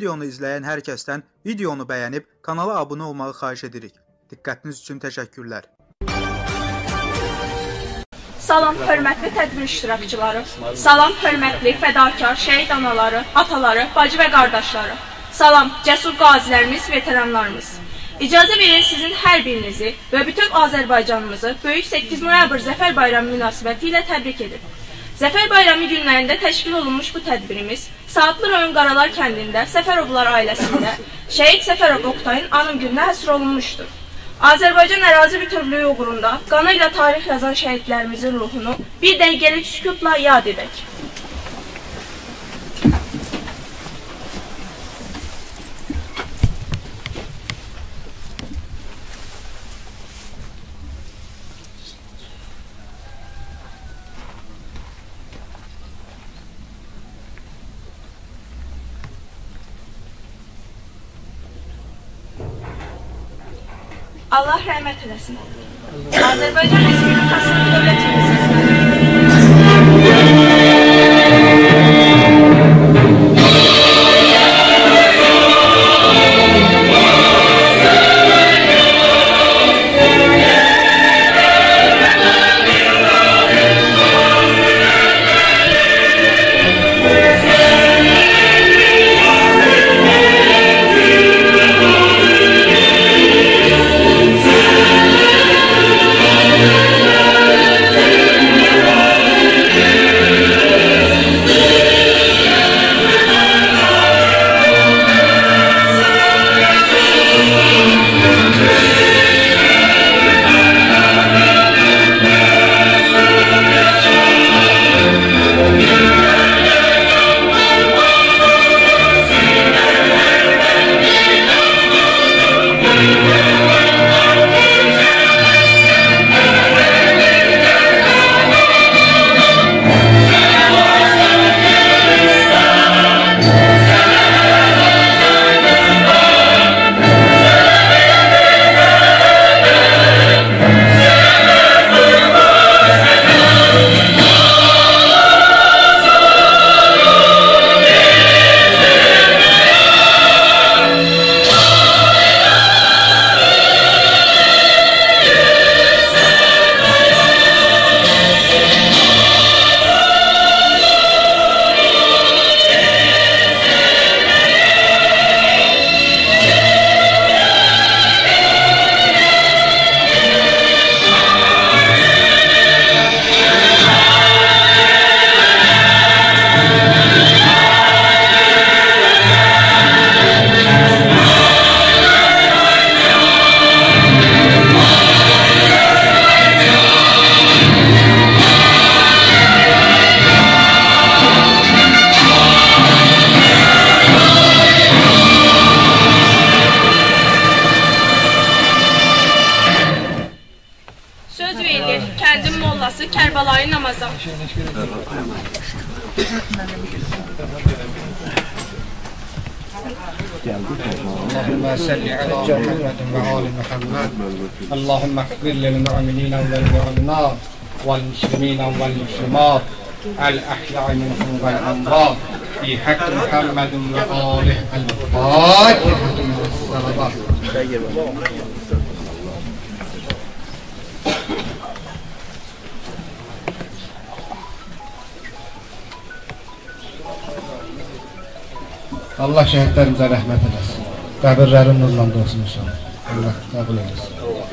Videonu izləyən hər kəsdən videonu bəyənib kanala abunə olmağı xahiş edirik. Diqqətiniz üçün təşəkkürlər. Salam, hörmətli tədbir iştirakçıları. Salam, hörmətli fədakar şəhid anaları, ataları, bacı və qardaşları. Salam, cəsur qazilərimiz, veteranlarımız. İcazə verin sizin hər birinizi və bütün Azərbaycanımızı böyük 8 noyabr Zəfər Bayramı münasibəti ilə təbrik edir. Zəfər Bayramı günlərində təşkil olunmuş bu tədbirimiz Saatlı rayon Qaralar kəndində Səfərovlar ailəsində şəhid Səfərov Oktayın anım gününə həsr olunmuşdur. Azərbaycan ərazi bütövlüyü uğrunda qanı ilə tarix yazan şəhidlərimizin ruhunu bir dəqiqəlik sükutla yad edək. Allah rəhmət eləsin. Azərbaycan Respublikasının dövlət yöneticiləri. Kərbəlayı namaza. اللهم صل على محمد وآل محمد اللهم اغفر للمؤمنين والمؤمنات والمسلمين والمسلمات الأحياء منهم والأموات في حق محمد وآله الفاتحة والصلوات. Allah şəhidlərimizə rəhmət eləsin. Qəbirlərin nurlandırılsın inşallah. Allah qəbul eləsin.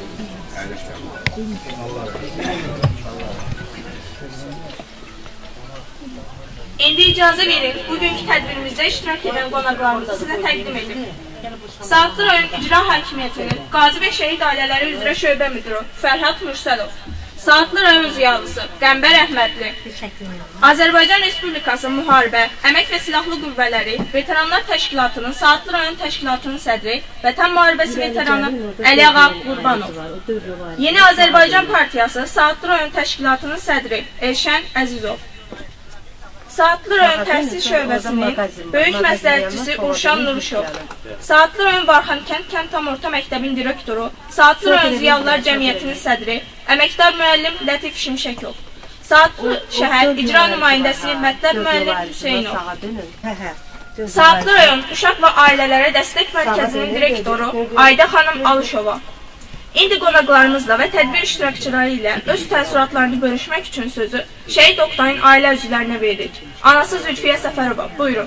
İndi icazə verin, bugünkü tədbirimizdə iştirak edən qonaqlarımızı sizə təqdim edim. Saatlı rayon İcra Hakimiyyətinin Qazi və Şəhid Ailələri üzrə şöbə müdürü Fərhad Mürsəlov, Saatlı rayon ziyalısı Qəmbər Əhmədli, Azərbaycan Respublikası Müharibə, Əmək və Silahlı Qüvvələri Veteranlar Təşkilatının Saatlı rayon təşkilatının sədri, Vətən Müharibəsi veteranı Əliağa Qurbanov, Yeni Azərbaycan Partiyası Saatlı rayon təşkilatının sədri Elşən Əzizov, Saatlı rayon təhsil şöbəsinin böyük məsləhətçisi Urşan Nuruşov, Saatlı rayon Varxankənd Kənd Tam Orta Məktəbin direktoru, Saatlı rayon Ziyalılar Cəmiyyətinin sədri, əməkdar müəllim Lətif Şimşəkov, Saatlı şəhər icra nümayəndəsi Mətləb müəllim Hüseynov, Saatlı rayon Uşaq və Ailələrə Dəstək Mərkəzinin direktoru Ayda xanım Alışova. İndi qonaqlarımızla və tədbir iştirakçıları ilə öz təəssüratlarını bölüşmək üçün sözü Şəhid Oktayın ailə üzvlərinə veririk. Anası Zülfiyə Səfərova, buyurun.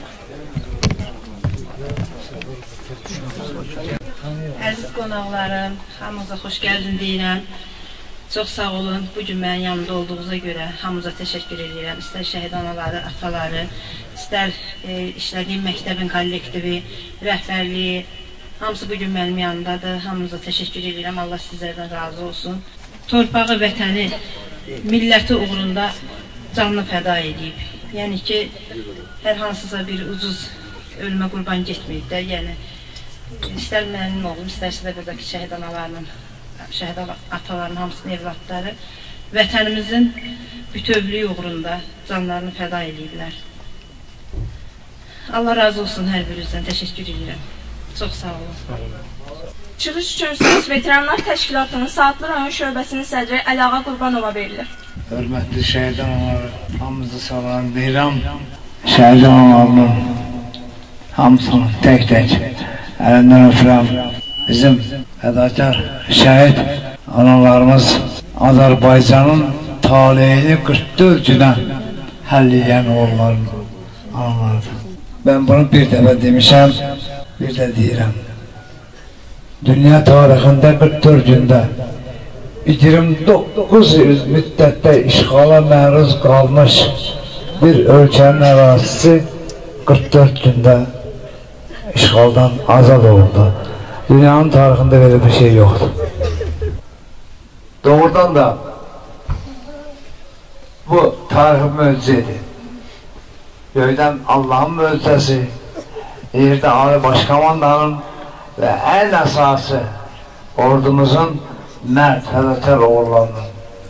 Əziz qonaqlarım, hamınıza xoş gəldin deyirəm. Çox sağ olun, bugün mənim yanımda olduğunuza görə hamınıza təşəkkür edirəm. İstər şəhid anaları, ataları, istər işlədiyim məktəbin kollektivi, rəhbərliyi, hamısı bugün mənim yanımdadır. Hamınıza təşəkkür edirəm, Allah sizlərdən razı olsun. Torpağı, vətəni, milləti uğrunda canını fəda edib. Yəni ki, hər hansısa bir ucuz ölümə qurban getməyib də, yəni istər mənim oğlum, istərsə də buradakı şəhid analarının, şəhid atalarının hamısının evlatları vətənimizin bütövlüyü uğrunda canlarını fəda ediblər. Allah razı olsun hər birinizdən, təşəkkür edirəm. Çox sağ olun. Çıxış üçün söz Veteranlar Təşkilatının Saatlı rayon şöbəsinin sədri Əlağa Qurbanova verilir. Hörmətli şəhid analarım, hamınızı salam deyirəm. Şəhid analarının hamısını tək-tək əlindən öpürəm. Bizim fədakar şəhid analarımız Azərbaycanın taleyini 44 günə həll edən oğulların analarıdır. Ben bunu bir dəfə demişəm, bir də deyirəm. Dünya tarixində 44 gündə 29 il müddətdə işğala məruz qalmış bir ölkənin ərazisi 44 gündə işğaldan azad oldu. Dünyanın tarixində belə bir şey yoxdur. Doğrudan da bu tarixi möcüzədir. Göydən Allah'ın möcüzəsi, yerdə Ali Başkomandanın və ən əsası ordumuzun mərd, fədakar oğullarının.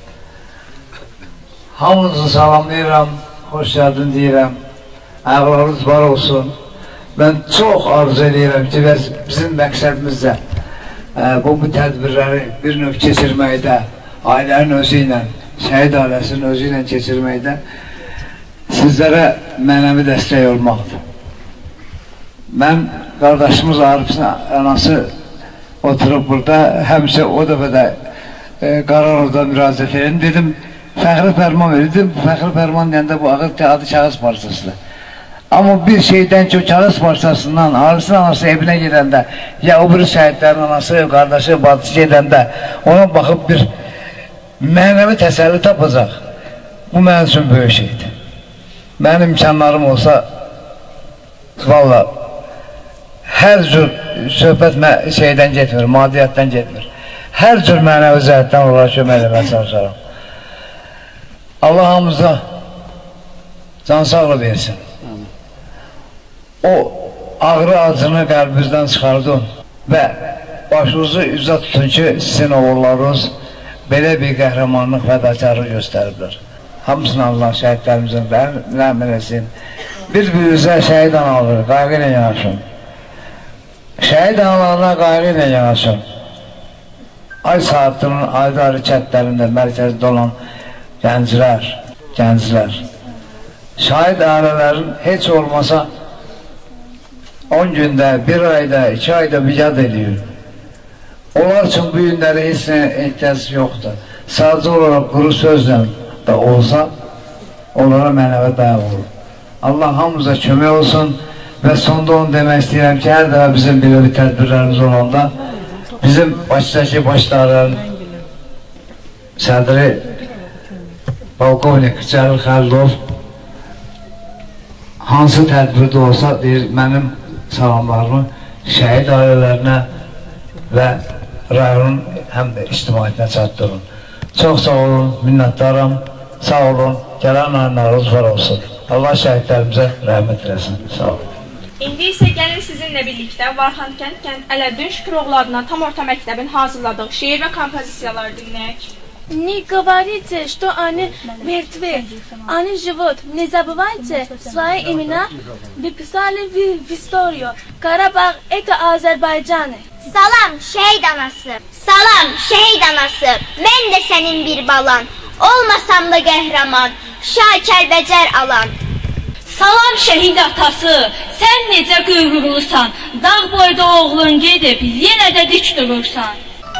Hamınızı salamlayıram, xoş gəldin deyirəm, ayaqlarınız var olsun. Ben çox arzu edirəm ki, bizim məqsədimizdə bu tədbirləri bir növ keçirməkdə, ailənin özü ilə, şəhid ailəsinin özü ilə keçirməkdə sizlərə mənəvi dəstək olmaqdır. Mən qardaşımız Arifin anası oturub burada, həmişə o dəfə də Qararovda müraciət edim, dedim, fəxri fərman verirdim, fəxri fərman deyəndə bu adı kağız parçasıdır. Amma bir şeydən ki, o kağız parçasından Arifin anası evinə gedəndə, ya o biri şəhidlərin anası, qardaşı, bacısı gedəndə ona baxıb bir mənəvi təsəlli tapacaq. Bu mənim üçün böyük şeydir. Mənim imkanlarım olsa, valla, hər cür söhbət şeydən getmir, madiyyətdən getmir. Hər cür mənəvi zəhətdən olaraq kömək eləməyə çalışarım. Allah hamıza can sağlığı versin. O ağrı acını qəlbinizdən çıxardın və başınızı üzə tutun ki, sizin oğullarınız belə bir qəhrəmanlıq fədakarlıq göstəriblər. Hamısını Allah şəhidlərimizin rəhm eləsin. Bir-birinizə şəhid analarına qayğı ilə yanaşın. Şəhid analarına qayğı ilə yanaşın. Ay Saatlı'nın ayrı-ayrı kətlərində mərkəzdə olan gənclər. Şəhid ailələrin heç olmasa 10 gündə, 1 ayda, 2 ayda bir yad edir. Onlar üçün bu günləri heç nə ehtiyac yoxdur. Sadəcə olaraq quru sözlə da olsa, onlara mənəvi dayaq olur. Allah hamımıza kömək olsun və sonda onu demək istəyirəm ki, hər dəfə bizim belə bir tədbirlərimiz olanda bizim başdakı başlarının sədri Polkovnik Cəlil Xəlilov hansı tədbirdə olsa deyir, mənim salamlarımı şəhid ailələrinə və rayonun həm də ictimaiyyətinə çatdırın. Çox sağ olun, minnətdaram, sağ olun, gələn ayınlarınız var olsun. Allah şəhidlərimizə rəhmət eləsin, sağ olun. İndi isə gəlin sizinlə birlikdə Varxankənd kənd Ələddin Şüküroğlu adına tam orta məktəbin hazırladığı şeir və kompozisiyaları dinləyək. Не говорите, что они мертвы, они живут. Не забывайте, свои имена выписали в историю. Карабağ – это Azərbaycan. Salam şehit anası, salam şehit anası, ben de senin bir balan. Olmasam da qəhrəman, Şakər bəcər alan. Salam şəhid atası, sən necə qüvrurlusan, dağ boyda oğlun gedib, yenə də dik durursan.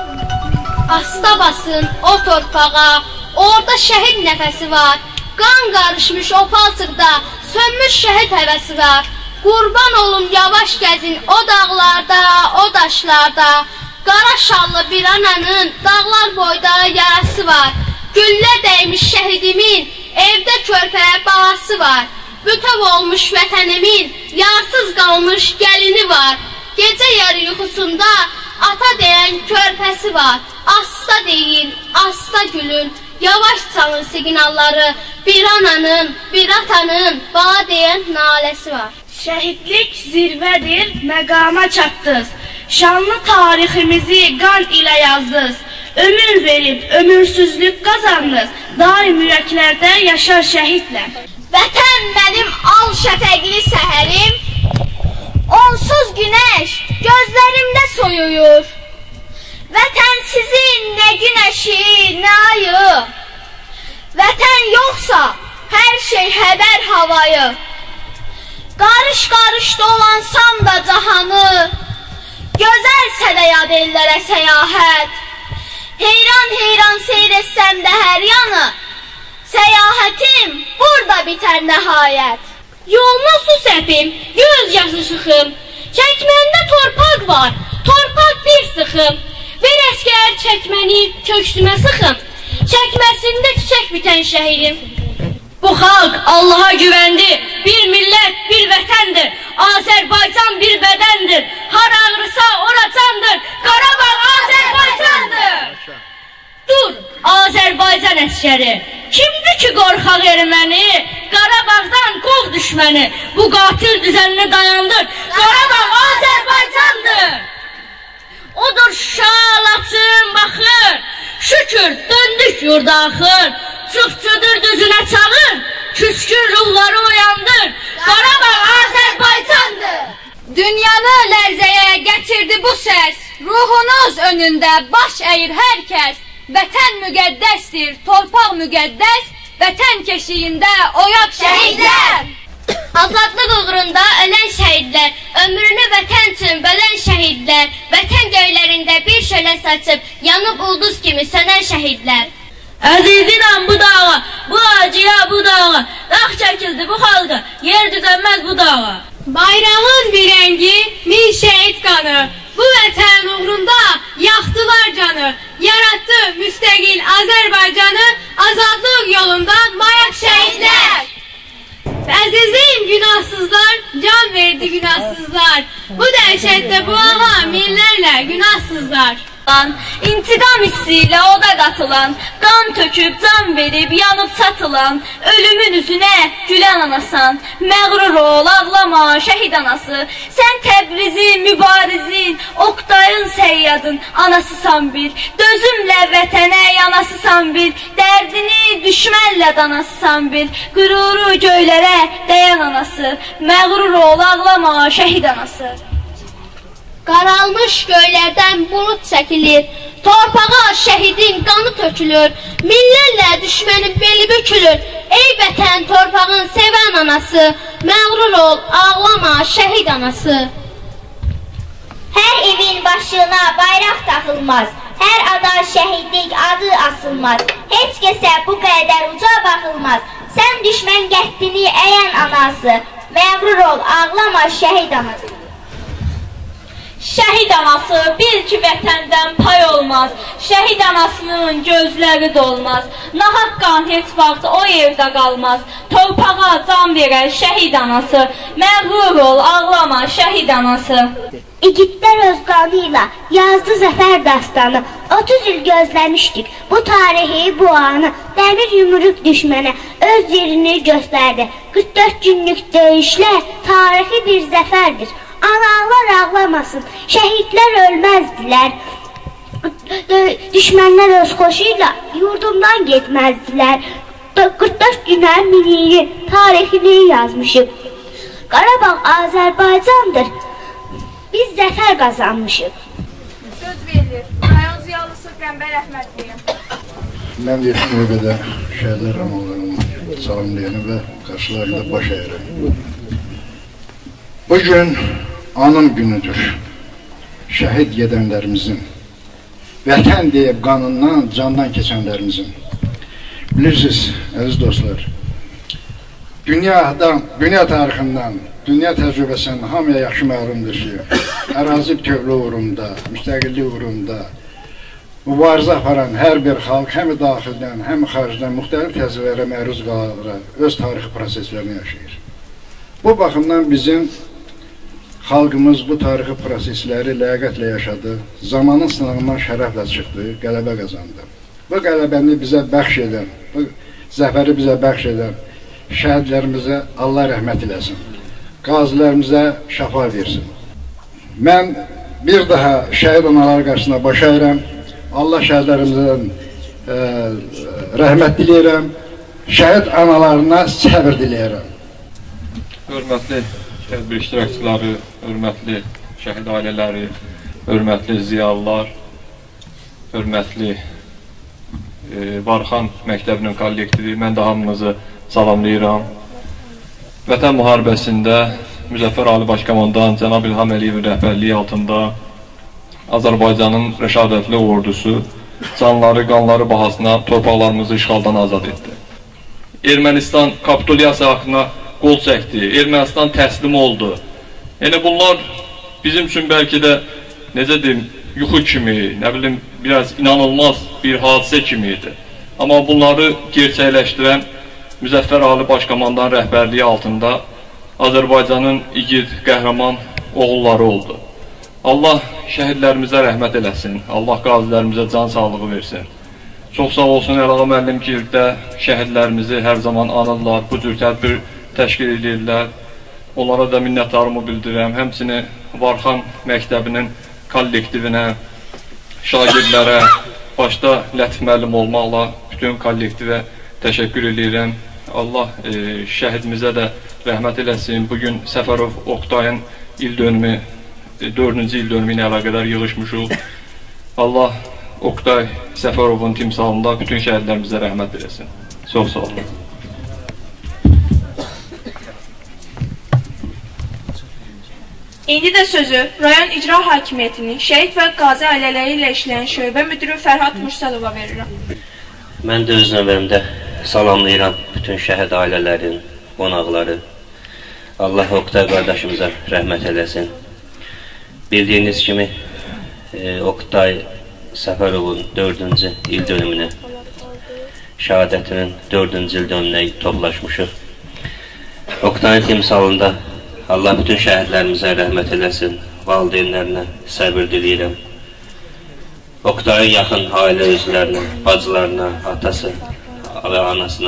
Asta basın o torpağa, orada şəhid nəfəsi var. Qan qarışmış o palçıqda, sönmüş şəhid həvəsi var. Qurban olum yavaş gəzin o dağlarda, o daşlarda. Qara şallı bir ananın dağlar boyda yarası var. Güllə dəymiş şəhidimin evdə körpəyə bağası var. Bütöv olmuş vətənimin yarsız qalmış gəlini var. Gecə yarı yuxusunda ata deyən körpəsi var. Asta deyin, asta gülün, yavaş çalın siqnalları. Bir ananın, bir atanın bana deyən naləsi var. Şəhidlik zirvədir, məqama çatdınız. Şanlı tariximizi qan ilə yazdınız. Ömür verib, ömürsüzlük qazandınız. Daim ürəklərdə yaşar şəhidlər. Vətən mənim al şəfəqli səhərim, onsuz günəş gözlərimdə soyuyur. Vətən sizin nə günəşi, nə ayı. Vətən yoxsa hər şey hədər havayı. Qarış-qarış dolansam da cahanı, gözəlsə də yad ellərə səyahət. Heyran-heyran seyr etsəm də hər yanı, səyahətim burada bitər nəhayət. Yoluna su səpim, göz yaşı sıxım, çəkməndə torpaq var, torpaq bir sıxım. Ver əskər çəkməni köksümə sıxım, çəkməsində çiçək bitən şəhidim. Bu xalq Allaha güvəndi, bir millət, bir vətəndir. Azərbaycan bir bədəndir, har ağrısa oracandır, Qarabağ Azərbaycandır. Dur, Azərbaycan əskəri, kimdir ki qorxaq erməni, Qarabağdan qov düşməni, bu qatil düzənini dayandır, Qarabağ Azərbaycandır. Odur Şuşa, Laçın, Baxır, şükür döndük yurda axır, Çıxçıdır düzünə çağır, küskün ruhları uyandır, Qarabağ Azərbaycandır. Dünyanı lərzəyə gətirdi bu səs, ruhunuz önündə baş əyir hər kəs. Vətən müqəddəsdir, torpaq müqəddəs, vətən keşiyində oyaq şəhidlər. Azadlıq uğrunda ölən şəhidlər, ömrünü vətən üçün bölən şəhidlər, vətən göylərində bir şölə saçıb, yanıb ulduz kimi sönən şəhidlər. Əzizirəm bu dağa, bu acıya bu dağa, dağ çəkildi bu xalqa, yer düzənməz bu dağa. Bayrağın bir rəngi, min şəhid qanı, bu vətən uğrunda yaxdılar canı. Yarattı müstəqil Azərbaycanı, azadlıq yolunda mayaq şəhidlər. Əzizim günahsızlar, can verdi günahsızlar. Bu dəhşətdə bu ağa minlərlə günahsızlar. İntiqam hissi ilə oda qatılan, qan töküb can verib yanıb çatılan, ölümün üzünə gülən anasan, məğrur ol, ağlama şəhid anası. Sən Təbrizin, Mübarizin, Oqtayın, Səyyadın anasısan bir, dözümlə vətənə yanasısan bir, dərdini düşmənlə danasısan bir, qüruru göylərə dəyən anası, məğrur ol, ağlama şəhid anası. Qaralmış göylərdən bulut çəkilir, torpağa şəhidin qanı tökülür, minlərlə düşmənin beli bükülür. Ey vətən torpağın sevən anası, məğrur ol, ağlama şəhid anası. Hər evin başına bayraq taxılmaz, hər ada şəhidlik adı asılmaz. Heç kəsə bu qədər uca baxılmaz, sən düşmən qəddini əyən anası, məğrur ol, ağlama şəhid anası. Şəhid anası bil ki vətəndən pay olmaz, şəhid anasının gözləri dolmaz, nahaq qan heç vaxt o yerdə qalmaz, torpağa can verər şəhid anası, məğrur ol, ağlama şəhid anası. İgidlər öz qanıyla yazdı zəfər dastanı, 30 il gözləmişdik bu tarihi, bu anı, dəmir yumruq düşmənə öz yerini göstərdi. 44 günlük döyüşlər tarixi bir zəfərdir. Analar ağlamasın, şəhidlər ölməzdilər, düşmənlər öz xoşuyla yurdumdan getməzdilər. 44 günə minili tarixini yazmışıq. Qarabağ Azərbaycandır, biz zəfər qazanmışıq. Söz verilir, rayon ziyalısı Qəmbər Əhmədliyə. Mən yetim növbədə şəhidlər rəmanlarım. salamlayanı və qarşılarında baş əyirəm. Bugün anım günüdür. Şəhid gedənlərimizin, vətən deyib qanından, candan keçənlərimizin. Bilirsiniz, əziz dostlar, dünya tarixindən, dünya təcrübəsindən hamıya yaxşı məlumdur ki, ərazi bütövlüyü uğrunda, müstəqillik uğrunda mübarizə aparan hər bir xalq həm daxildən, həm xaricdən müxtəlif təzyiqlərə məruz qalaraq öz tarixi proseslərini yaşayır. Bu baxımdan bizim xalqımız bu tarixi prosesləri ləyaqətlə yaşadı, zamanın sınağından şərəflə çıxdı, qələbə qazandı. Bu qələbəni bizə bəxş edən, bu zəfəri bizə bəxş edən şəhidlərimizə Allah rəhmət eləsin, qazilərimizə şəfa versin. Mən bir daha şəhid anaları qarşısında baş əyirəm, Allah şəhidlərimizdən rəhmət diləyirəm, şəhid analarına səbir diləyirəm. Hörmətli tədbir iştirakçıları, hörmətli şəhid ailələri, hörmətli ziyalılar, hörmətli Barxan məktəbinin kollektivi, mən də hamınızı salamlayıram. Vətən müharibəsində Müzəffər Ali Başkomandan Cənab İlham Əliyevin rəhbərliyi altında Azərbaycanın rəşadətli ordusu canları, qanları bahasına torpaqlarımızı işğaldan azad etdi. Ermənistan kapitulyasiya haqqına qol çəkdi, Ermənistan təslim oldu. Yəni bunlar bizim üçün bəlkə də, necə deyim, yuxu kimi, nə bilim, biraz inanılmaz bir hadisə kimi idi. Amma bunları gerçəkləşdirən Müzəffər Ali Başkomandan rəhbərliyi altında Azərbaycanın igid, qəhrəman oğulları oldu. Allah şəhidlərimizə rəhmət eləsin, Allah qazilərimizə can sağlığı versin. Çox sağ olsun Əlağa müəllim ki, şəhidlərimizi hər zaman anırlar, bu cür tədbir təşkil edirlər. Onlara da minnətdarımı bildirirəm. Həmçinin Barxan məktəbinin kollektivinə, şagirdlərə, başda Lətif müəllim olmaqla bütün kollektivə təşəkkür edirəm. Allah şəhidimizə də rəhmət eləsin. Bugün Səfərov Oktayın il dönümü, 4-cü il dönümü ilə əlaqədar yığışmışıq. Allah Oktay Səfərovun timsalında bütün şəhidlərimizə rəhmət eləsin. Çox sağ olun. İndi də sözü rayon icra hakimiyyətinin şəhid və qazi ailələri ilə işləyən şöbə müdürü Fərhad Mursalova verirəm. Mən də öz növbəmdə salamlayıram bütün şəhid ailələrin, qonaqları. Allah Oktay qardaşımıza rəhmət eləsin. Bildiyiniz kimi Oktay Səfərovun 4-cü il dönümünə, şəhadətinin 4-cü il dönümünə toplaşmışıq. Oktayın timsalında Allah bütün şəhidlərimizə rəhmət eləsin, valideynlərinə səbir diləyirəm. Oktayın yaxın ailə üzvlərinə, bacılarına, atası və anasına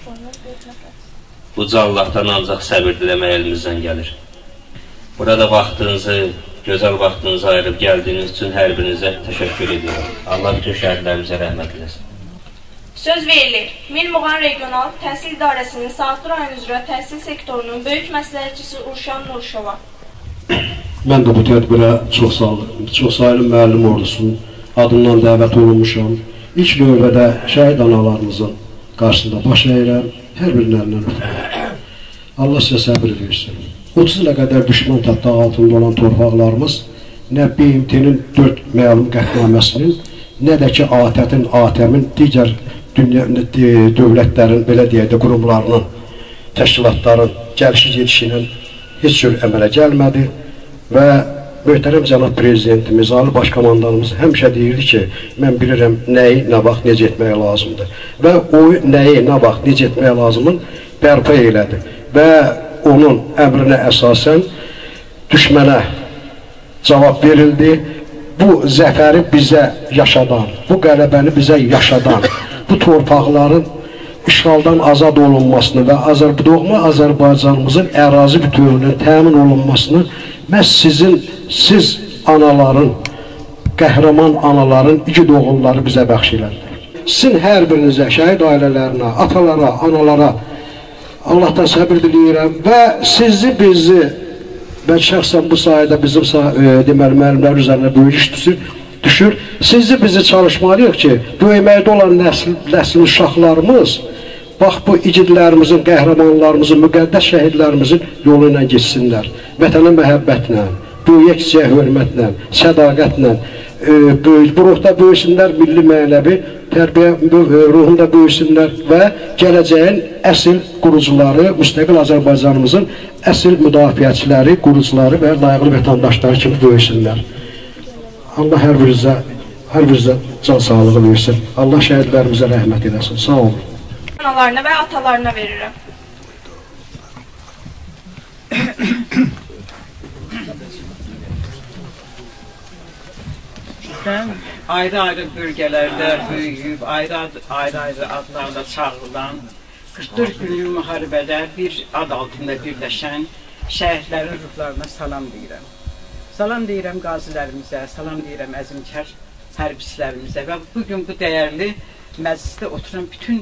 Uca Allahdan ancaq səbir diləmək əlimizdən gəlir. Burada vaxtınızı, gözəl vaxtınızı ayırıb gəldiyiniz üçün hər birinizə təşəkkür edirəm. Allah bütün şəhidlərimizə rəhmət eləsin. Söz verilir. Min Muğan Regional Təhsil İdarəsinin Saatlı rayon üzrə təhsil sektorunun böyük məsləhətçisi Urşan Nurşova. Mən də bu tədbirə çox sayılı müəllim ordusunun adından dəvət olunmuşam. İlk növbədə şəhid analarımızın qarşısında baş əyirəm, hər birinin əlindən öpürəm. Allah sizə səbir versin. 30 ilə qədər düşman təhdidi altında olan torpaqlarımız nə BMT-nin 4 məlum qətnaməsinin, nə də ki ATƏT-in, ATƏM-in, digər dövlətlərin, belə deyək də, qurumlarının, təşkilatların gəlişi-gedişi ilə heç cür əmələ gəlmədi və möhtərəm cənab prezidentimiz, Ali Başkomandanımız həmişə deyirdi ki, mən bilirəm nəyi, nə vaxt, necə etməyə lazımdır və o nəyi, nə vaxt, necə etməyə lazımın bərpa elədi və onun əmrinə əsasən düşmənə cavab verildi. Bu zəfəri bizə yaşadan, bu qələbəni bizə yaşadan, bu torpaqların işğaldan azad olunmasını və doğma Azərbaycanımızın ərazi bütövlüyünün təmin olunmasını məhz siz anaların, qəhrəman anaların, igid oğulları bizə bəxş elədi. Sizin hər birinizə, şəhid ailələrinə, atalara, analara Allahdan səbir diləyirəm və sizi, bizi, mən şəxsən bu sayədə bizim deməli müəllimlər üzərində böyük iş düşür. Sizi, bizi çalışmalıyıq ki, böyüməkdə olan nəsil uşaqlarımız bax bu igidlərimizin, qəhrəmanlarımızın, müqəddəs şəhidlərimizin yolu ilə geçsinlər. Vətənə məhəbbətlə, böyüyə-kiçiyə hörmətlə, sədaqətlə, bu ruhda böyüsünlər, milli mənəvi tərbiyə ruhunda böyüsünlər və gələcəyin əsl qurucuları, müstəqil Azərbaycanımızın əsl müdafiəçiləri, qurucuları və layıqlı vətəndaşları kimi böyüsünlər. Allah hər birinizə can sağlığı versin. Allah şəhidlərimizə rəhmət eləsin. Sağ olun. Analarına və atalarına verirəm. Mən ayrı-ayrı bölgələrdə böyüyüb, ayrı-ayrı adlarla çağrılan, 44 günlük müharibədə bir ad altında birləşən şəhidlərin ruhlarına salam deyirəm. Salam deyirəm qazilərimizə, salam deyirəm əzmkər hərbçilərimizə və bugün bu dəyərli məclisdə oturan bütün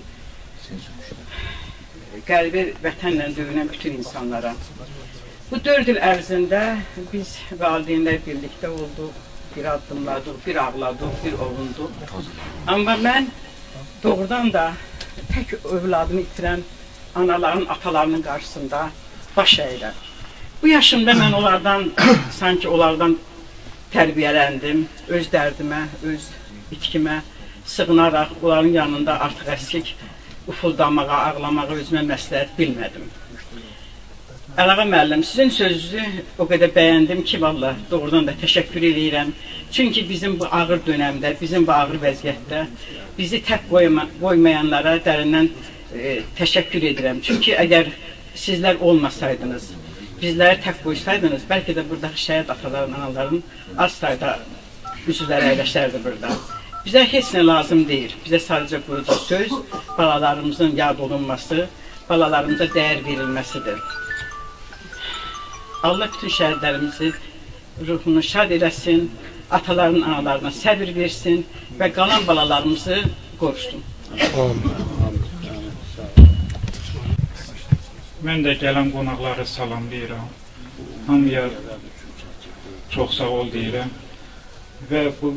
qəlbi vətənlə döyünən bütün insanlara. Bu 4 il ərzində biz valideynlər birlikdə olduq. Bir addımladıq, bir ağladıq, bir ovunduq. Amma mən doğrudan da tək övladını itirən anaların, atalarının qarşısında baş əyirəm. Bu yaşımda mən onlardan, sanki onlardan tərbiyələndim. Öz dərdimə, öz itkimə sığınaraq onların yanında artıq əskik ufuldamağa, ağlamağa özümə məsləhət bilmədim. Əlağa müəllim, sizin sözünüzü o qədər bəyəndim ki, vallahi doğrudan da təşəkkür edirəm. Çünki bizim bu ağır dönəmdə, bizim bu ağır vəziyyətdə bizi tək qoymayanlara dərindən təşəkkür edirəm. Çünki əgər sizlər olmasaydınız, bizləri tək qoysaydınız, bəlkə də buradakı şəhid ataların, anaların az sayda üzvləri əyləşərdi burada. Bizə heç nə lazım deyil. Bizə sadəcə qurucu söz, balalarımızın yad olunması, balalarımıza dəyər verilməsidir. Allah bütün şəhidlərimizi ruhunu şad eləsin, ataların, analarına səbir versin və qalan balalarımızı qorusun. Mən də gələn qonaqları salamlayıram. Hamıya çox sağ ol deyirəm və bu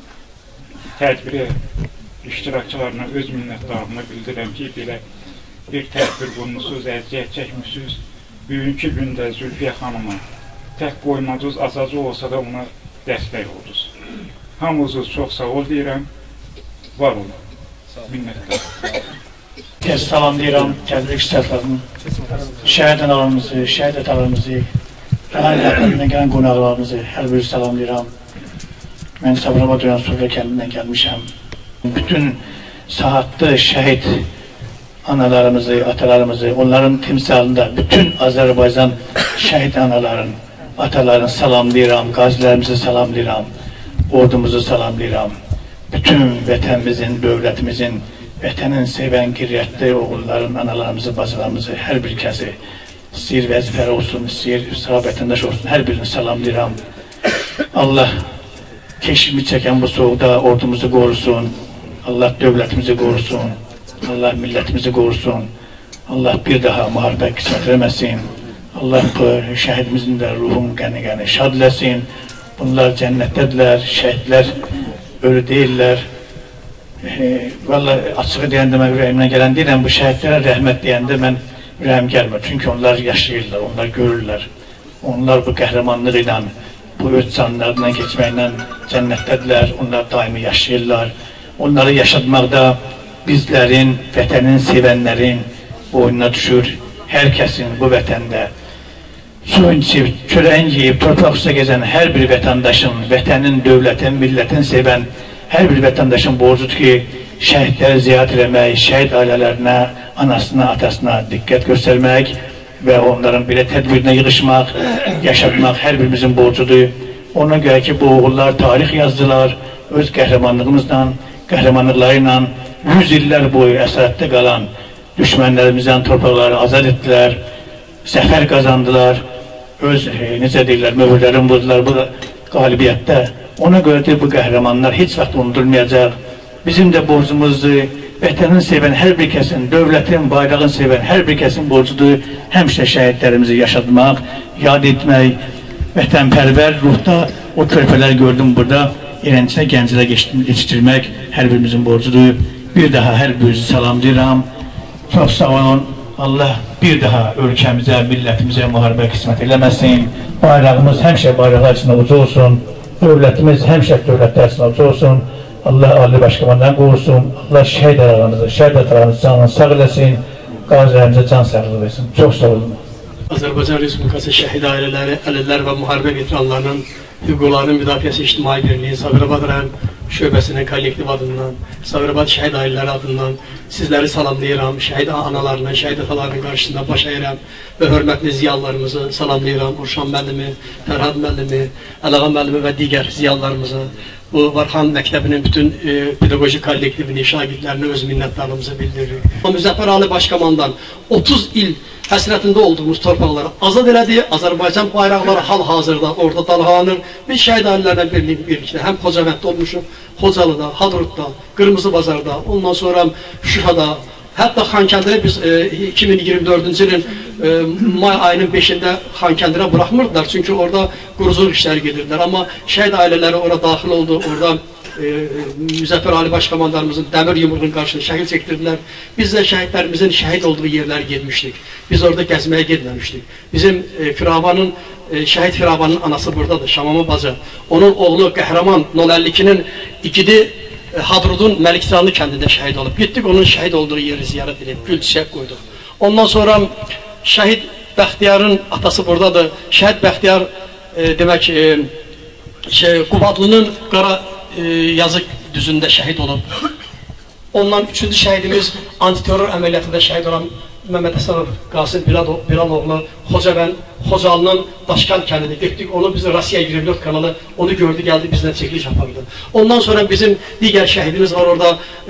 tədbiri iştirakçılarına öz minnətdarlığımı bildirəm ki, belə bir tədbir qurmusunuz, əziyyət çəkmişsiniz. Bugünkü gündə Zülfiyə xanıma tək qoymadınız, azacı olsa da ona dəstək oldunuz. Hamınızı çox sağ ol deyirəm, var olun, minnətlər. Tez salamlayıram, təbrik istəklərini, şəhid analarımızı, şəhid atalarımızı, rəhəliyyətindən gələn qonaqlarımızı hər biri salamlayıram. Mən Sabirabad rayon Surra kəndindən gəlmişəm. Bütün saatlı şəhid analarımızı, atalarımızı, onların timsalında bütün Azərbaycan şəhid anaların, ataların salamlayıram, qazilərimizi salamlayıram, ordumuzu salamlayıram. Bütün vətənimizin, dövlətimizin, vətənin sevən, qiriyyətli oğulların, analarımızı, bacılarımızı, hər bir kəsi istəyir vəzifəli olsun, istəyir sağ vətəndaş olsun, hər birini salamlayıram. Allah keşimi çəkən bu soğuqda ordumuzu qorusun, Allah dövlətimizi qorusun, Allah millətimizi qorusun, Allah bir daha müharibə qismət eləməsin, Allah bu şəhidimizin də ruhun qəni-qəni şad eləsin. Bunlar cənnətdədirlər, şəhidlər ölü deyirlər. Vallahi açığı deyəndə mən ürəyimdən gələn deyirəm, bu şəhidlərə rəhmət deyəndə mən ürəyim gəlmir. Çünki onlar yaşayırlar, onlar görürlər. Onlar bu qəhrəmanlıq ilə, bu öz canlarından keçməklə cənnətdədirlər, onlar daimi yaşayırlar. Onları yaşatmaqda bizlərin, vətənin sevənlərin boynuna düşür. Hər kəsin bu vətəndə suyun içib, çörəyin yiyib, torpaq üstə gəzən hər bir vətəndaşın, vətənin, dövlətin, millətin sevən hər bir vətəndaşın borcudur ki, şəhidləri ziyarət eləmək, şəhid ailələrinə, anasına, atasına diqqət göstərmək və onların belə tədbirinə yığışmaq, yaşatmaq hər birimizin borcudur. Ona görə ki, bu oğullar tarix yazdılar, öz qəhrəmanlığımızla, qəhrəmanlıqları ilə 100 illər boyu əsarətdə qalan düşmənlərimizdən torpaqları azad etdilər, zəfər qazandılar, öz, necə deyirlər, möhürlərini vurdular bu qalibiyyətdə. Ona görədir bu qəhrəmanlar heç vaxt unudulmayacaq. Bizim də borcumuzdur, vətənin sevən hər bir kəsin, dövlətin, bayrağın sevən hər bir kəsin borcudur, həmişə şəhidlərimizi yaşatmaq, yad etmək, vətənpərvər ruhda o körpələr gördüm burada, eləncə gəncələ yetişdirmək hər birimizin borcudur. Bir daha hər birinizi salamlayıram. Çox sağ olun. Allah bir daha ölkəmizə, millətimizə müharibə qismət eləməsin. Bayrağımız həmişə bayraqlar içində ucu olsun. Dövlətimiz həmişə dövlətlər içində ucu olsun. Allah Ali Başkomandan qorusun. Allah şəhid aralarımızı, şəhid atalarımızı canını sağ eləsin. Qazilərimizə can sağlığı versin. Çox sağ olun. Azərbaycan Respublikası şəhid ailələri, əlillər və müharibə veteranlarının hüquqlarının müdafiəsi İctimai Birliyi Sabirabad rayon şöbəsinin kollektiv adından, Sabirabad şəhid ailələri adından sizləri salamlayıram. Şəhid analarının, şəhid atalarının qarşısında baş əyirəm və hörmətli ziyalılarımızı salamlayıram. Urşan müəllimi, Fərhad müəllimi, Əlağa müəllimi və digər ziyalılarımızı, bu Varxan Məktəbinin bütün pedaqoji kollektivini, şagirdlərini öz minnətdarlığımızı bildiririk. Müzəffər Ali Başkomandan 30 il həsrətində olduğumuz torpaqları azad elədi. Azərbaycan bayraqları hal-hazırda orada dalğalanır. Biz şəhid ailələrlə birlikdə həm Xocavənddə olmuşuq, Xocalıda, Hadrutda, Qırmızı Bazarda, ondan sonra Şuşada, hətta Xankəndirə biz 2024-cü ilin may ayının 5-də Xankəndirə buraxmırdılar. Çünki orada quruculuq işləri gedirdilər. Amma şəhid ailələri orada daxil oldu. Orada Müzəffər Ali Başkomandarımızın dəmir yumruğunun qarşısında şəhid çəkdirdilər. Biz də şəhidlərimizin şəhid olduğu yerləri getmişdik. Biz orada gəzməyə getməmişdik. Bizim şəhid Firavanın anası buradadır, Şamama bacı. Onun oğlu qəhrəman 052-nin igidi Hadrudun Məlikcanlı kəndində şəhid olub. Gittik onun şəhid olduğu yeri ziyarət edib, gül çiçək qoyduq. Ondan sonra şəhid Bəxtiyarın atası buradadır. Şəhid Bəxtiyar demək Qubadlının qara yazıq düzündə şəhid olub. Ondan 3-cü şəhidimiz antiterror əməliyyatında şəhid olan Məhəmməd Həsənov Qasim Bilaloğlu Xocalının Daşkal kəndində getdik. Onu bizim Rusiya 24 kanalı onu gördü, gəldi bizdən çəkiliş apardı. Ondan sonra bizim digər şəhidimiz var orada.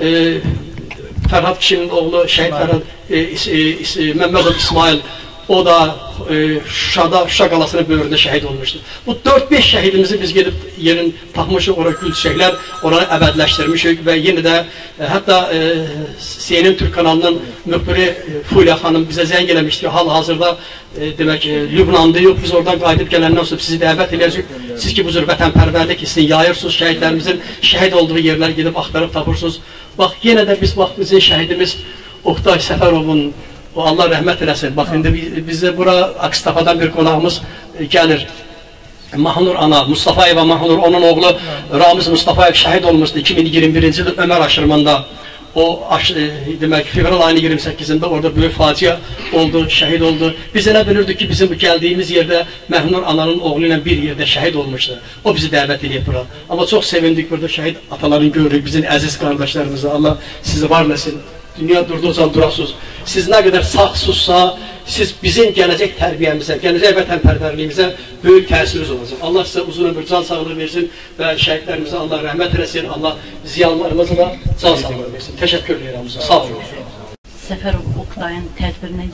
Fərhad kişinin oğlu şəhid Fərhad Məmmədov İsmail. O da Şuşa qalasının böyründə şəhid olmuşdu. Bu 4-5 şəhidimizi biz gedib yerin taxmışıq, oraya gül çiçəklər, oranı əbədləşdirmişik və yenə də hətta CNN Türk kanalının müxbiri Fulya xanım bizə zəng eləmişdi. Hal-hazırda demək Lübnanda yox, biz oradan qayıdıb gələndən sonra sizi dəvət edəcək. Siz ki bu cür vətənpərvərlik hissini yayırsınız, şəhidlərimizin şəhid olduğu yerlər gedib axtarıb tapırsınız. Bax, yenə də biz bizim şəhidimiz Oqtay Səfərovun, Allah rəhmət eləsin. Bax, indi bizə bura Akstafadan bir qonağımız gəlir. Mahnur ana, Mustafayeva Mahnur, onun oğlu Ramiz Mustafayev şəhid olmuşdu 2021-ci il Ömər aşırımında. O, demək, fevral ayının 28-də orada böyük facia oldu, şəhid oldu. Biz elə bilirdik ki, bizim gəldiyimiz yerdə Məhnur ananın oğlu ilə bir yerdə şəhid olmuşdu. O bizi dəvət edib bura. Amma çox sevindik burada şəhid ataların görürük, bizim əziz qardaşlarımızı. Allah sizi var eləsin. Dünya durduqca durasınız. Siz nə qədər sağsızsa, siz bizim gələcək tərbiyəmizə, gələcək vətənpərvərliyimizə böyük təsiriniz olacaq. Allah sizə uzun ömür, can sağlığı versin və şəhidlərimizə Allah rəhmət eləsin, Allah ziyanlarımıza da can sağlığı versin. Təşəkkür edirəm. Sağ olun. Səfərov Oqtayın tədbirinə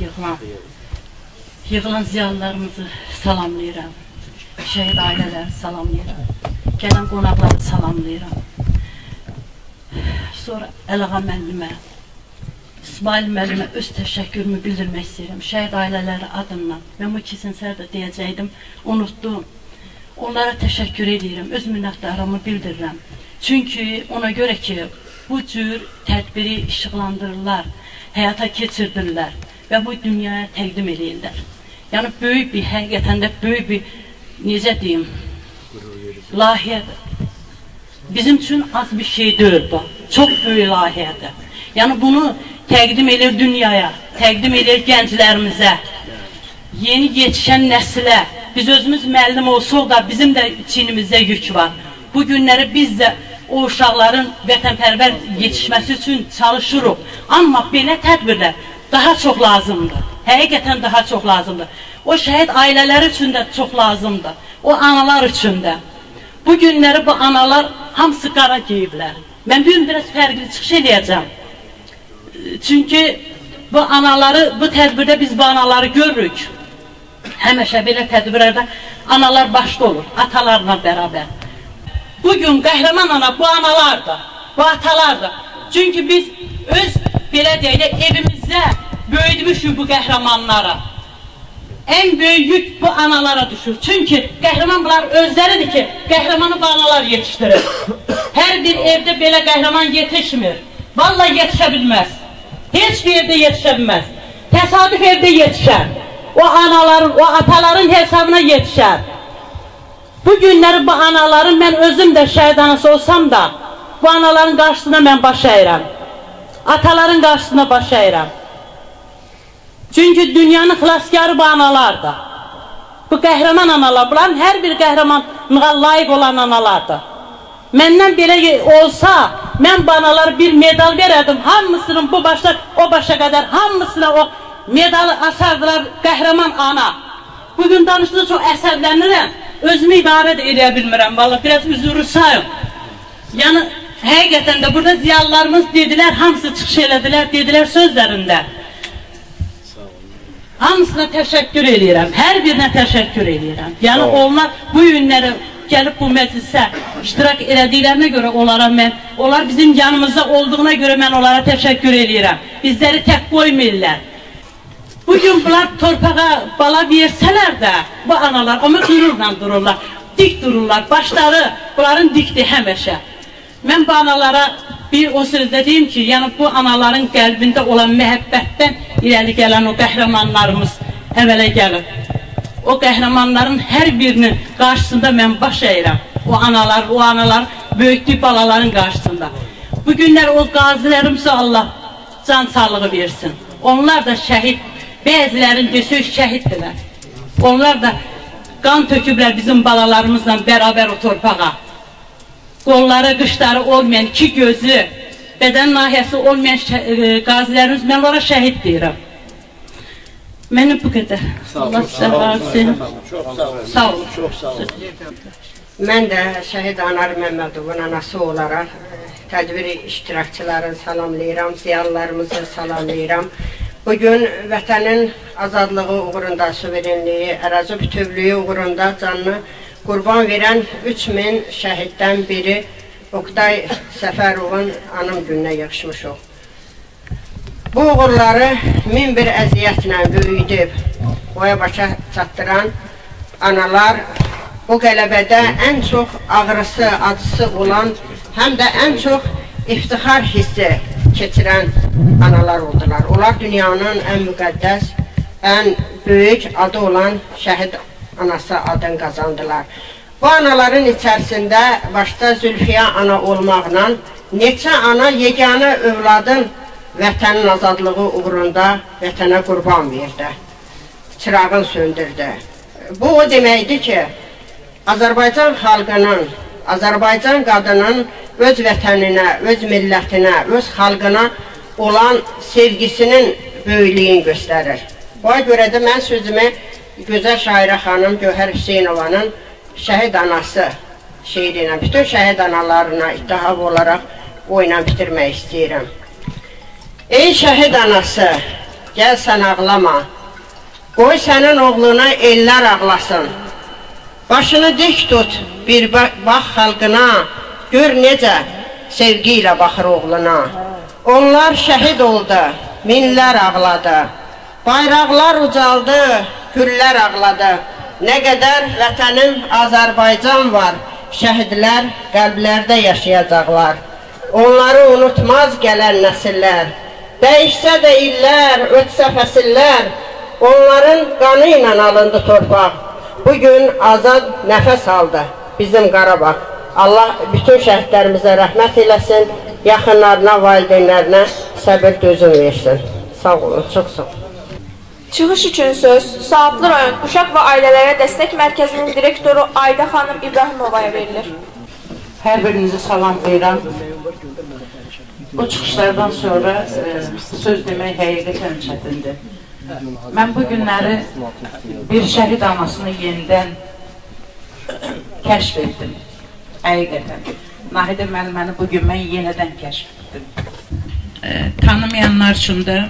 yığılan ziyanlarımızı salamlayıram. Şəhid ailələri salamlayıram. Gələn qonaqları salamlayıram. Sonra Əlağa müəllimə, İsmail müəllimə öz təşəkkürümü bildirmək istəyirəm. Şəhid ailələri adından. Mən bu ikisini sərdə deyəcəkdim, unutdum. Onlara təşəkkür edirəm, öz minnətdarlığımı bildirirəm. Çünki ona görə ki, bu cür tədbiri işıqlandırırlar, həyata keçirdirlər və bu dünyaya təqdim edirlər. Yəni, böyük bir, həqiqətən də böyük bir, necə deyim, layihədir. Bizim üçün az bir şey deyil bu, çox böyük layihədir. Yəni, bunu təqdim edir dünyaya, təqdim edir gənclərimizə, yeni yetişən nəsilə. Biz özümüz müəllim olsaq da bizim də çiynimizdə yük var. Bu günləri biz də o uşaqların vətənpərvər yetişməsi üçün çalışırıq. Amma belə tədbirlər daha çox lazımdır. Həqiqətən daha çox lazımdır. O şəhid ailələri üçün də çox lazımdır. O analar üçün də. Bu günləri bu analar hamısı qara geyiblər. Mən bugün biraz fərqli çıxış edəcəm. Çünki bu anaları, bu tədbirdə biz bu anaları görürük. Həmişə belə tədbirlərdə analar başda olur, atalarla bərabər. Bugün qəhrəman ana bu analardır, bu atalardır. Çünki biz öz, belə deyək, evimizdə böyüdmüşük bu qəhrəmanlara. Ən böyük yük bu analara düşür. Çünki qəhrəmanlar özləridir ki, qəhrəmanı bu analar yetişdirir. Hər bir evdə belə qəhrəman yetişmir. Vallahi yetişə bilməz. Heç bir yerdə yetişə bilməz. Təsadüf evdə yetişər. O anaların, o ataların hesabına yetişər. Bu günləri bu anaların, mən özüm də şəhid anası olsam da, bu anaların qarşısına mən baş əyirəm. Ataların qarşısına baş əyirəm. Çünki dünyanın xilaskarı bu analardır. Bu qəhrəman analar, bunların hər bir qəhrəmanlığa layiq olan analardır. Məndən belə olsa, mən bu analara bir medal verərdim, hamısının bu başda, o başa qədər, hamısına o medalı asardılar, qəhrəman ana. Bugün danışdığı çox əsəblənirəm, özümü idarə edə bilmirəm, vallahi biraz üzürü sayım. Yəni, həqiqətən də burada ziyalılarımız dedilər, hamısı çıxış elədilər, dedilər sözlərində. Hamısına təşəkkür edirəm, hər birinə təşəkkür edirəm. Yəni, onlar bu günləri gəlib bu məclisə iştirak elədiklərinə görə onlar bizim yanımızda olduğuna görə mən onlara təşəkkür edirəm. Bizləri tək qoymayırlar. Bugün bunlar torpağa bala versələr də, bu analar, amma qürurla dururlar, dik dururlar, başları bunların dikdir həməşə. Mən bu analara bir o sözdə deyim ki, yəni bu anaların qəlbində olan məhəbbətdən irəli gələn o qəhrəmanlarımız əvvələ gəlir. O qəhrəmanların hər birinin qarşısında mən baş əyirəm. O analar böyütdüyü balaların qarşısında. Bu günlər o qazilərimizə Allah can sağlığı versin. Onlar da şəhid, bəzilərin desək şəhiddirlər. Onlar da qan töküblər bizim balalarımızla bərabər o torpağa. Qolları, qışları olmayan, iki gözü, bədən nahiyəsi olmayan qazilərimiz, mən onlara şəhid deyirəm. Mənim bu qədər. Allah sizə razı. Sağ olun. Mən də Şəhid Anar Məmmədovun anası olaraq tədbir iştirakçılarını salamlayıram, ziyalılarımızı salamlayıram. Bugün vətənin azadlığı uğrunda, suverenliyi, ərazi bütövlüyü uğrunda canını qurban verən 3000 şəhiddən biri Oqtay Səfərovun anım gününə yığışmışıq. Bu uğurları min bir əziyyətlə böyüdüb, boya başa çatdıran analar bu qələbədə ən çox ağrısı, acısı olan, həm də ən çox iftixar hissi keçirən analar oldular. Onlar dünyanın ən müqəddəs, ən böyük adı olan şəhid anası adını qazandılar. Bu anaların içərisində başda Zülfiyə ana olmaqla neçə ana yeganə övladın vətənin azadlığı uğrunda vətənə qurban verdi, çırağını söndürdü. Bu o deməkdir ki, Azərbaycan xalqının, Azərbaycan qadının öz vətəninə, öz millətinə, öz xalqına olan sevgisinin böyüklüyünü göstərir. Buna görə də mən sözümü gözəl şairə xanım Gövhər Hüseynovanın şəhid anası şeirlə, bütün şəhid analarına ittihab olaraq oyla bitirmək istəyirəm. Ey şəhid anası, gəl sən ağlama, qoy sənin oğluna ellər ağlasın. Başını dik tut, bir bax xalqına, gör necə sevgi ilə baxır oğluna. Onlar şəhid oldu, minlər ağladı, bayraqlar ucaldı, güllər ağladı. Nə qədər vətənim Azərbaycan var, şəhidlər qəlblərdə yaşayacaqlar. Onları unutmaz gələn nəsillər. Dəyişsə də illər, ötsə fəsillər, onların qanı ilə alındı torpaq. Bugün azad nəfəs aldı bizim Qarabağ. Allah bütün şəhidlərimizə rəhmət eləsin, yaxınlarına, valideynlərinə səbir dözüm versin. Sağ olun, çox sağ olun. Çıxış üçün söz Saatlı rayon Uşaq və Ailələrə Dəstək Mərkəzinin direktoru Ayda xanım İbrahimovaya verilir. Hər birinizi salamlayıram. Bu çıxışlardan sonra söz demək həqiqətən çətindir. Mən bu günləri bir şəhid anasını yenidən kəşf etdim. Həqiqətən. Nahidə müəlliməni bugün mən yenidən kəşf etdim. Tanımayanlar üçün də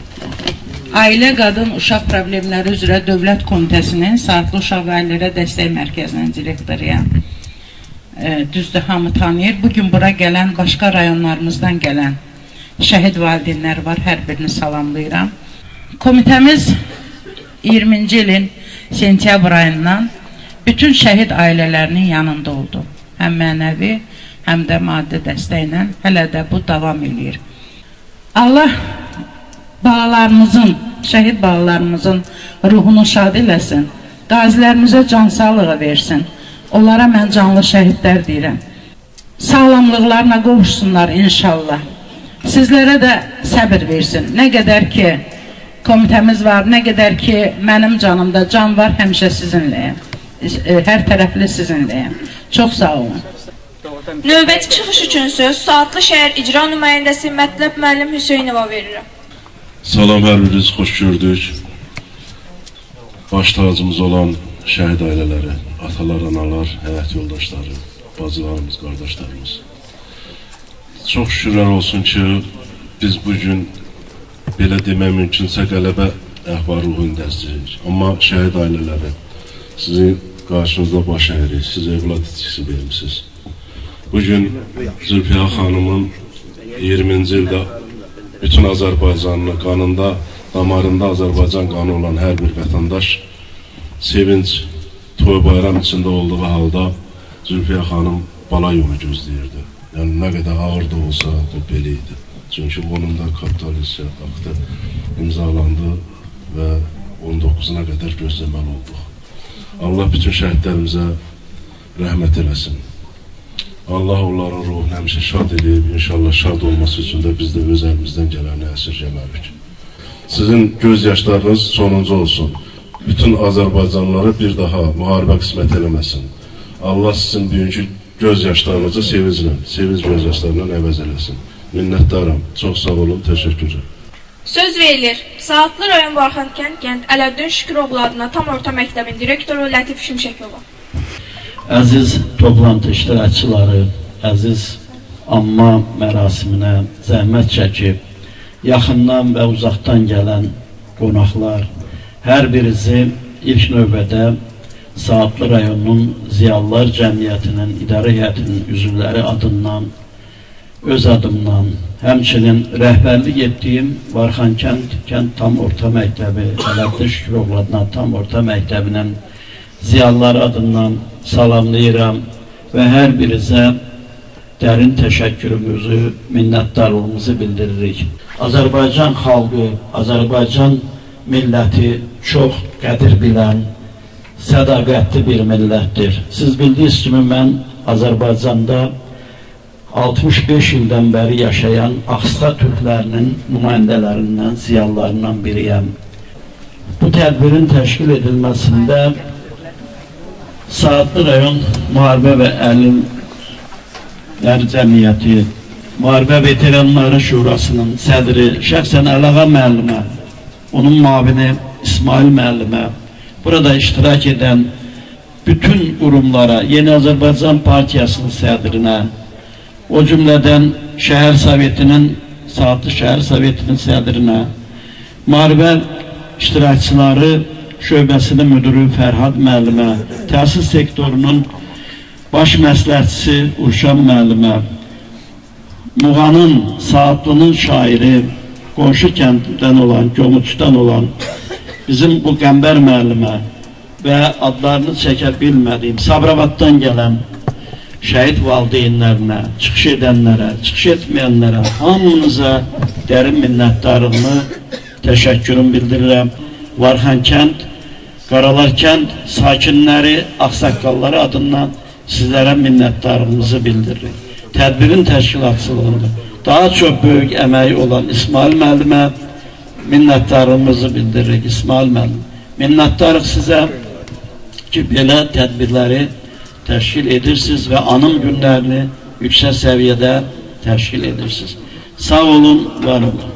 Ailə, Qadın, Uşaq Problemləri üzrə Dövlət Komitəsinin Saatlı Uşaq və Ailələrə Dəstək Mərkəzinin direktoruyam. Düzdür, hamı tanıyır. Bugün bura gələn, başqa rayonlarımızdan gələn şəhid valideynlər var, hər birini salamlayıram. Komitəmiz 20-ci ilin sentyabr ayından bütün şəhid ailələrinin yanında oldu. Həm mənəvi, həm də maddi dəstəklə hələ də bu davam edir. Allah balalarımızın, şəhid balalarımızın ruhunu şad eləsin, qazilərimizə can sağlığı versin. Onlara mən canlı şəhidlər deyirəm. Sağlamlıqlarına qovuşsunlar inşallah. Sizlərə də səbir versin. Nə qədər ki komitəmiz var, nə qədər ki mənim canımda can var, həmişə sizinləyəm. Hər tərəfli sizinləyəm. Çox sağ olun. Növbəti çıxış üçün söz Saatlı şəhər icra nümayəndəsi Mətləb müəllim Hüseynova verirəm. Salam, hər biriniz xoş gördük. Baş tacımız olan şəhid ailələri, atalar, analar, həyat yoldaşları, bacılarımız, qardaşlarımız. Çox şükürlər olsun ki, biz bugün belə demək mümkünsə qələbə əhval ruhundəsinik. Amma şəhid ailələri, sizin qarşınızda baş əyirik, siz evlad itkisi vermişsiniz. Bugün Zülfiyə xanımın 20-ci ildə bütün Azərbaycanlı qanında, damarında Azərbaycan qanı olan hər bir vətəndaş sevinç, toy bayram içində olduğu halda Zülfiyə xanım bala yolu gözləyirdi. Yəni, nə qədər ağır da olsa, belə idi. Çünki onun da kapitalist aktı imzalandı və 19-una qədər gözləməli olduq. Allah bütün şəhidlərimizə rəhmət eləsin. Allah onların ruhunu həmişə şad edib, inşallah şad olması üçün də biz də öz əlimizdən gələni əsirgəmərik. Sizin göz yaşlarınız sonuncu olsun. Bütün Azərbaycanlıları bir daha müharibə qismət eləməsin. Allah sizin bugünkü göz yaşlarınızı sevinç göz yaşlarından əvəz eləsin. Minnətdaram. Çox sağ olun, təşəkkür. Söz verilir. Saatlı rayon Barxankənd Kənd Ələddin Şüküroğlu adına tam orta məktəbin direktoru Lətif Şimşəkova. Əziz toplantı iştirakçıları, əziz amma mərasiminə zəhmət çəkib, yaxından və uzaqdan gələn qonaqlar, hər birisi ilk növbədə Saatlı rayonunun Ziyalılar Cəmiyyətinin idarə heyətinin üzvləri adından, öz adımdan, həmçinin rəhbərlik etdiyim Barxankənd Kənd Tam Orta Məktəbi, Ələddin Şüküroğlu adına Tam Orta Məktəbinin ziyalıları adından salamlayıram və hər birinizə dərin təşəkkürümüzü, minnətdarlığımızı bildiririk. Azərbaycan xalqı, Azərbaycan milləti çox qədir bilən, sədaqətli bir millətdir. Siz bildiyiniz kimi mən Azərbaycanda 65 ildən bəri yaşayan Axsa türklərinin nümayəndələrindən, ziyalılarından biriyəm. Bu tədbirin təşkil edilməsində Saatlı rayon Müharibə və Əlillər Cəmiyyəti, Müharibə Veteranları Şurasının sədri şəxsən Əlağa müəllimə, onun müavini İsmail müəllimə, burada iştirak edən bütün qurumlara, Yeni Azərbaycan Partiyasının sədrinə, o cümlədən Şəhər Sovetinin, Saatlı Şəhər Sovetinin sədrinə, müharibə iştirakçıları şöbəsinin müdürü Fərhad müəllimə, təhsil sektorunun baş məsləhətçisi Uşan müəllimə, Muğanın, Saatlının şairi, qonşu kənddən olan, Gömüçdən olan bizim bu Qəmbər müəllimə və adlarını çəkə bilmədiyim Sabravaddan gələn şəhid valideynlərinə, çıxış edənlərə, çıxış etməyənlərə, hamınıza dərin minnətdarlığımı, təşəkkürümü bildirirəm. Barxankənd, Qaralar kənd sakinləri, ağsaqqalları adından sizlərə minnətdarlığımızı bildiririk. Tədbirin təşkilatçılığında daha çox böyük əməyi olan İsmail müəllimə minnətdarlığımızı bildiririk. İsmail müəllim, minnətdarıq sizə ki, belə tədbirləri təşkil edirsiniz və anım günlərini yüksək səviyyədə təşkil edirsiniz. Sağ olun, var olun.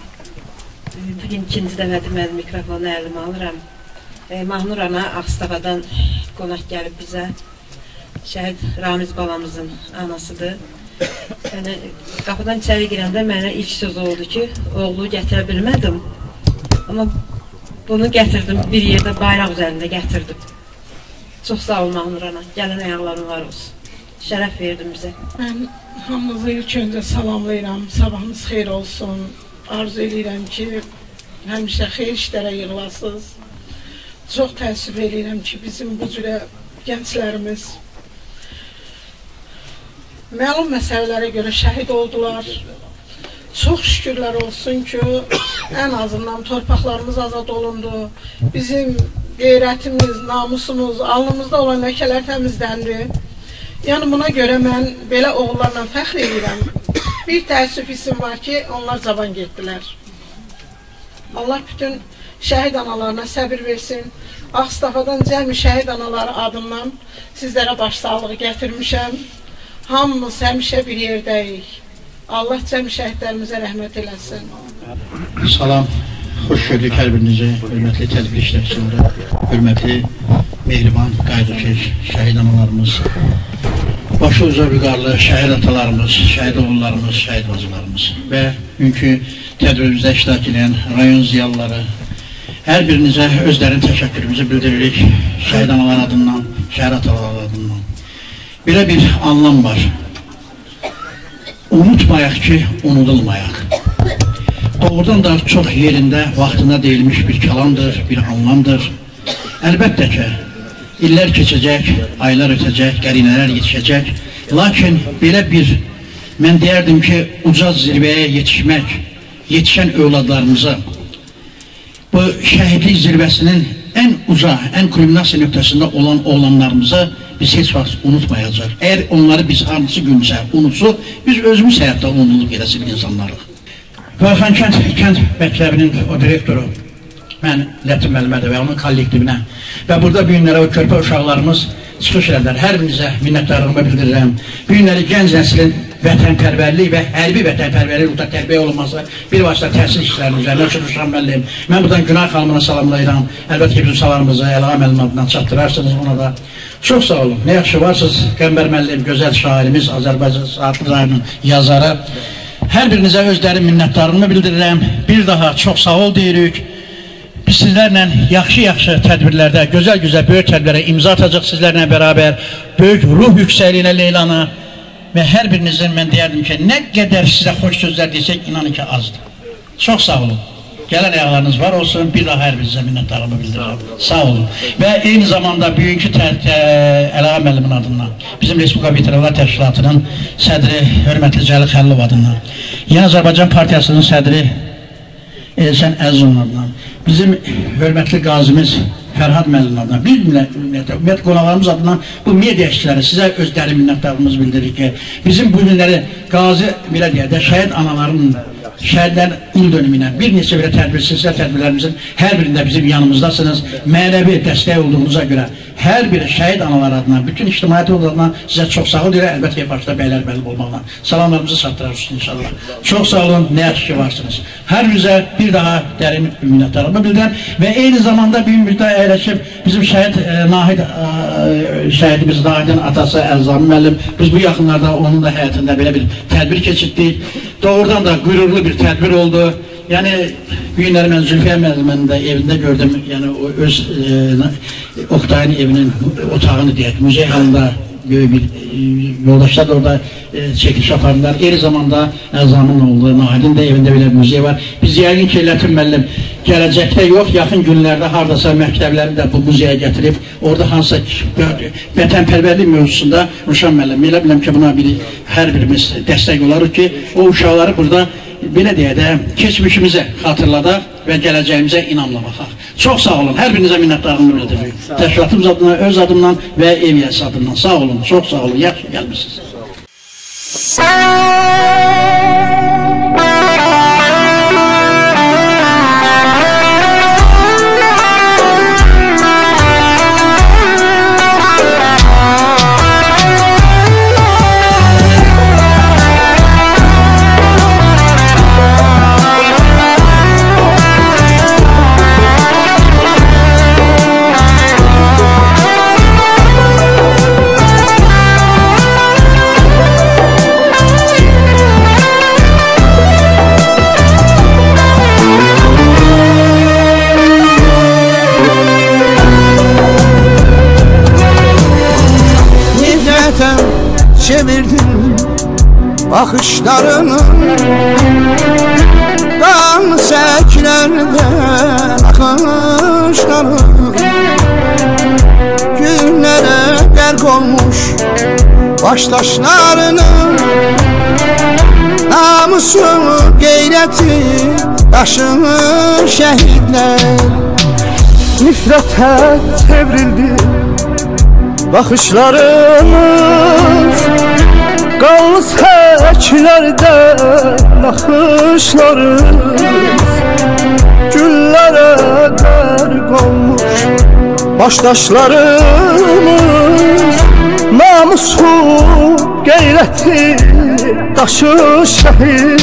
Bugün ikinci dəfədir mən mikrofonu əlimə alıram. Mahnur ana Ağstafadan qonaq gəlib bizə. Şəhid Ramiz balamızın anasıdır. Yəni, qapıdan içəri girəndə mənə ilk söz oldu ki, oğlu gətirə bilmədim. Amma bunu gətirdim, bir yerdə bayraq üzərində gətirdim. Çox sağ ol Mahnur ana, gələn ayaqların var olsun. Şərəf verdin bizə. Mən hamınızı ilk öncə salamlayıram, sabahınız xeyir olsun. Arzu edirəm ki, həmişə xeyir işlərə yığılasınız. Çox təəssüf edirəm ki, bizim bu cürə gənclərimiz məlum məsələlərə görə şəhid oldular. Çox şükürlər olsun ki, ən azından torpaqlarımız azad olundu. Bizim qeyrətimiz, namusumuz, alnımızda olan ləkələr təmizləndi. Yəni buna görə mən belə oğullarla fəxr edirəm. Bir təəssüf hissim var ki, onlar cavan getdilər. Allah bütün şəhid analarına səbir versin. Ağstafadan cəmi şəhid anaları adından sizlərə başsağlığı gətirmişəm. Hamımız həmişə bir yerdəyik. Allah cəmi şəhidlərimizə rəhmət eləsin. Salam, xoş gördük hər birinizi, hörmətli tədbir işləşçiləri, hörmətli, mehriban, qayıdışıq, şəhid analarımız, başı uca vüqarlı şəhid atalarımız, şəhid oğullarımız, şəhid bacılarımız və bugünkü tədbirimizdə iştirak edən rayon ziyalıları, hər birinizə özlərinin təşəkkürümüzü bildiririk, şəhid analar adından, şəhid atalar adından. Belə bir anlam var. Unutmayaq ki, unudulmayaq. Doğrudan da çox yerində, vaxtında deyilmiş bir kəlamdır, bir anlamdır. Əlbəttə ki, illər keçəcək, aylar ötəcək, qərinələr yetişəcək. Lakin belə bir, mən deyərdim ki, uca zirvəyə yetişmək, yetişən övladlarımıza, bu şəhidlik zirvəsinin ən uca, ən kulminasiya nöqtəsində olan oğlanlarımıza biz heç vaxt unutmayacaq. Əgər onları biz hansı günsə unutsuq, biz özümüz həyatda unutulub gedəsik insanlarıq. Qarxan kənd məktəbinin o direktoru, mən Lətin müəllimədir və onun kollektivinə və burada bu günlərə o körpə uşaqlarımız çıxış edilər. Hər birinizə minnətdarlığımı bildirirəm. Bu günləri gənc nəslin vətənpərvərlik və hərbi vətənpərvərlik usta tərbiyə olunması bir vasitə təhsil işlərinin üzərinə çıxmışam müəllim. Mən buradan Günay xanımına salamlayıram. Əlbəttə ki, bizim salamımızı Əlağa müəllim adından çatdırarsınız ona da. Çox sağ olun. Nə yaxşı varsınız Qəmbər müəllim, gözəl şairimiz, Azərbaycan Saatlı rayonunun yazarı. Hər birinizə özlərin minnətdarlığımı bildirirəm. Bir daha çox sağ ol deyirik. Biz sizlərlə yaxşı tədbirlərdə, gözəl böyük tədbirlərə imza atacaq sizlərlə bərabər. Böyük ruh yüksəkliyinə Leylanı və hər birinizin mən deyərdim ki, nə qədər sizə xoş sözlər desək, inanın ki, azdır. Çox sağ olun. Gələn ayaqlarınız var olsun, bir daha hər birinizə minnətdarlığımı bildirirəm. Sağ olun. Və eyni zamanda bugünkü Əlağa müəllimin adından, bizim Respublika Veteranlar Təşkilatının sədri hörmətli Cəlil Xəlilov adından, Yeni Azərbaycan Partiyasının sədri Elşən Əzizovun adından, bizim hörmətli qazimiz Fərhad müəllim adından, bir ümumiyyətlə qonaqlarımız adından bu media işçiləri sizə özləri minnətdarlığımızı bildiririk ki, bizim bu günləri qazi, belə deyək də, şəhid anaların, şəhidlərin il dönümünə bir neçə belə tədbirsiz tədbirlərimizin hər birində bizim yanımızdasınız. Mənəvi dəstək olduğunuza görə hər biri şəhid analar adına, bütün ictimaiyyət adına sizə çox sağ ol deyirəm. Əlbəttə ki, başda bəylər bəlib olmaqla. Salamlarımızı çatdırırsınız inşallah. Çox sağ olun, nə yaxşı ki varsınız. Hər birinizə bir daha dərin minnətdarlığımı bildirəm və eyni zamanda bir müddət əyləşib bizim şəhidimiz Nahidin atası Əlzami müəllim, biz bu yaxınlarda onun da həyatında belə bir tədbir keçirdik. Doğrudan da qürurlu bir tədbir oldu. Yəni, bu günləri mən Zülfiyə müəllimin də evində gördüm. Yəni, o öz Oktay'ın evinin otağını deyək, muzey halında böyük bir yoldaşlar da orada çekiliş yaparlar. Eyni zamanda Əlzamın oğlu Nahidin də evində belə bir muzey var. Biz yəqin ki, Lətin müəllim gələcəkdə yox, yaxın günlərdə haradasa məktəblərini də bu muzeyə gətirib, orada hansısa vətənpərvərlik mövzusunda Ruşan müəllim, elə biləm ki, buna hər birimiz dəstək olarıq ki, o uşaqları burada belə deyək də, keçmişimizə xatırladaq və gələcəyimizə inamla baxaq. Çox sağ olun, hər birinizə minnətdarlığımı bildiririk. Təşkilatımız adına, öz adımdan və ev yəsi adından. Sağ olun, çox sağ olun, yaxşı gəlmişsiniz. Çevirdim bakışlarını kan seklerden akışları günlere gerk olmuş baştaşlarını namusunu qeyrəti daşır şəhidlər. Nifrətə çevrildi baxışlarımız, qanlı səklərdə naxışlarımız, güllərə qərq olmuş başdaşlarımız, namusu qeyrəti daşır şəhid.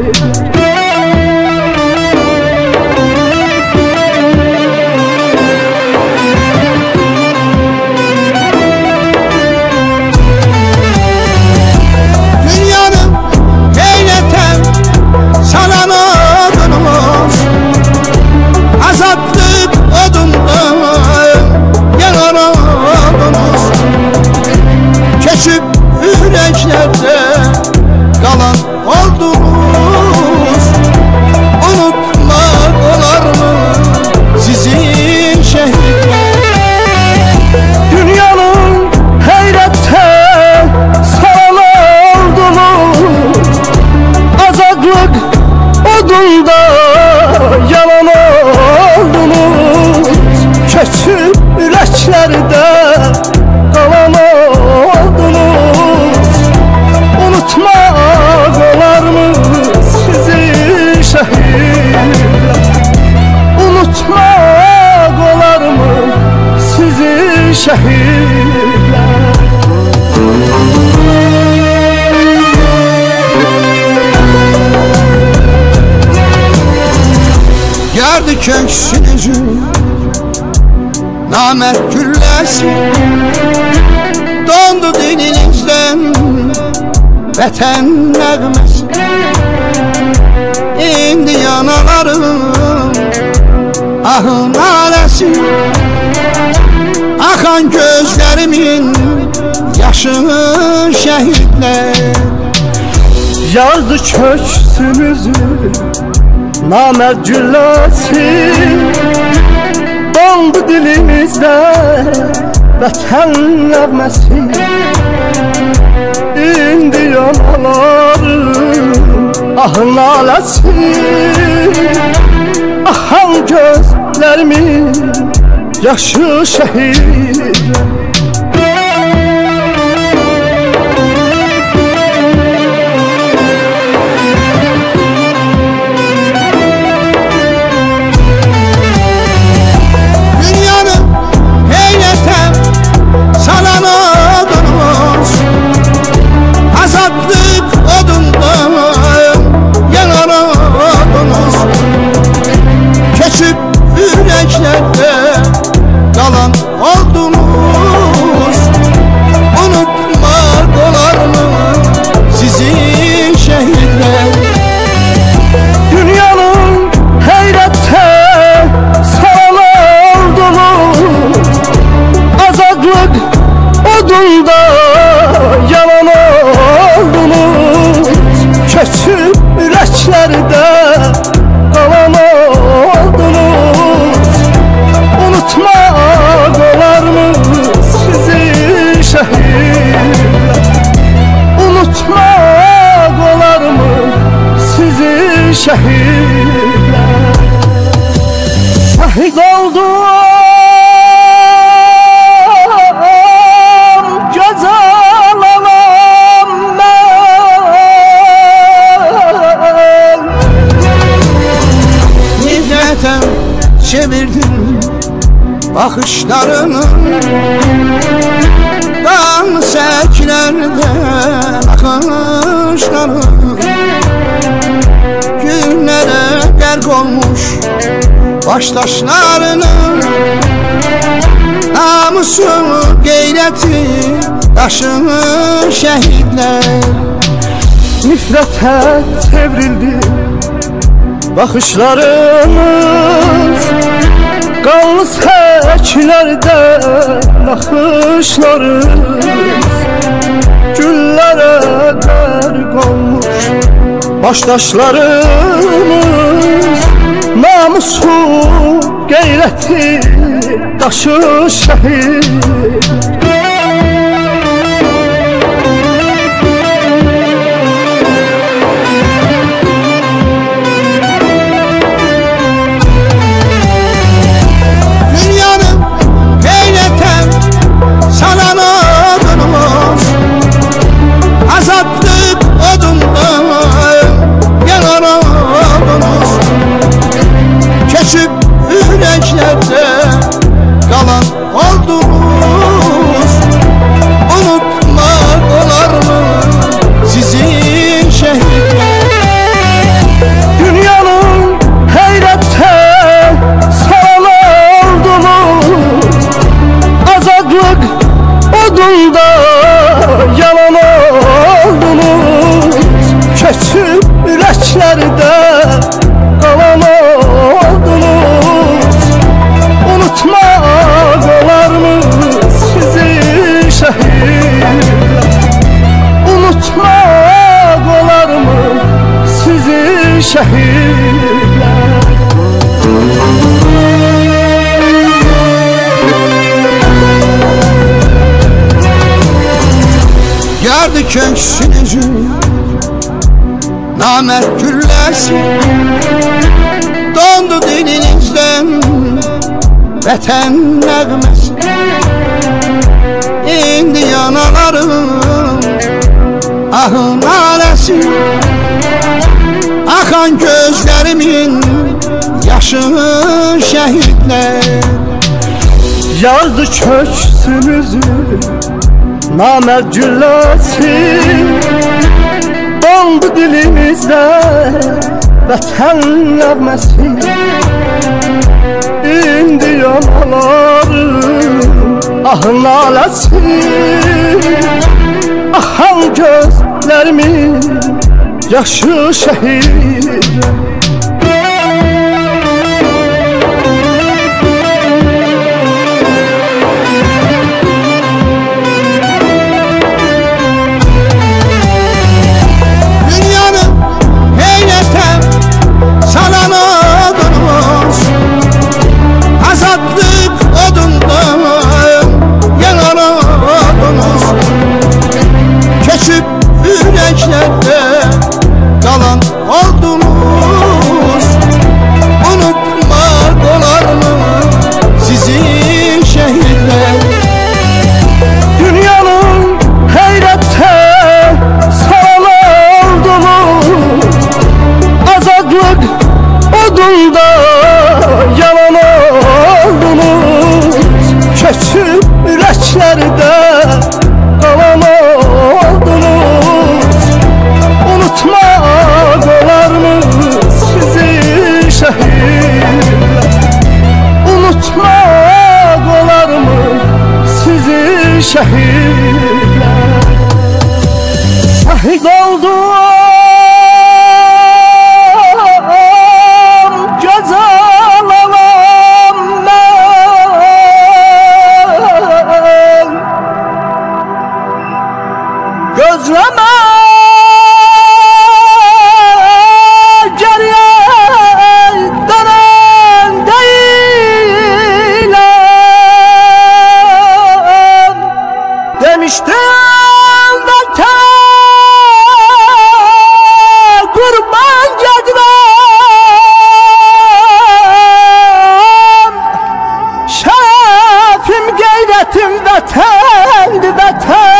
Azadlık odunda yanar odunuz, keçib ürəklərdə qalan oldunuz. Unutmaq olarmı sizin şəhidlər? Dünyanın heyrətə salan oldunuz, azadlık odunda yalan oldunuz, keçib ürəklərdə qalan oldunuz. Unutmaq olarmı sizi şəhidlər? Unutmaq olarmı sizi şəhidlər? Yardı köksünüzün namərd gülləsi, dondu dilinizdən vətən nəğməsi. İndi yanalarım ahın aləsi, axan gözlərimin yaşı şəhidlər. Yardı köksünüzün namərd gülləsi, dondu dilimizdə vətən nəğməsi. İndi yanalarım ahın aləsi, axan gözlərimin yaşı şəhid. Azadlık odunda yanar odunuz, keçib ürəklərdə qalan oldunuz. Unutmaq olarmı sizin şəhidlər? Dünyanın heyrətə salan oldunuz, azadlık odunda yalan oldunuz, keçib ürəklərdə qalan oldunuz. Unutmaq olarmı sizi şəhidlər? Unutmaq olarmı sizi şəhidlər? Şəhid oldum gözəl anam mən. Nifrətə çevirdin baxışlarını, qan səklərdə naxışları, günlərə qərq olmuş başdaşlarının, namusu qeyrəti daşır şəhidlər. Nifrətə çevrildi baxışlarımız, qanlı səklərdə naxışlarımız, güllərə qərq olmuş başdaşlarımız, namusu qeyrəti daşır şəhid. ürəklərdə qalan oldunuz. Unutmaq olarmı sizi şəhidlər? Unutmaq olarmı sizi şəhidlər? Yardı köksünüzü namert gülləsi, dondu dilinizdən vətən nəğməsi. İndi yanalarım ahın aləsi, axan gözlərimin yaşı şəhidlər. Yardı köksünüzü namert gülləsi, dondu dilimizdə vətən nəğməsi. İndi yanalarım ahın aləsi, axan gözlərimin yaşı şəhidlər. Ürəklərdə qalan oldunuz. Unutmaq olarmı sizi şəhidlər? Dünyanın heyrətə salan oldunuz. Azadlıq odunda yalan oldunuz. Köçüb ürəklərdə qalan oldunuz. Unutmaq olarmı sizi şəhidlər? Unutmaq olarmı sizi şəhidlər? Şəhid oldum gözəl anam mən, gözləmə demiştim vətən qurban gedirəm. Şərəfim qeyrətim vətəndir vətən.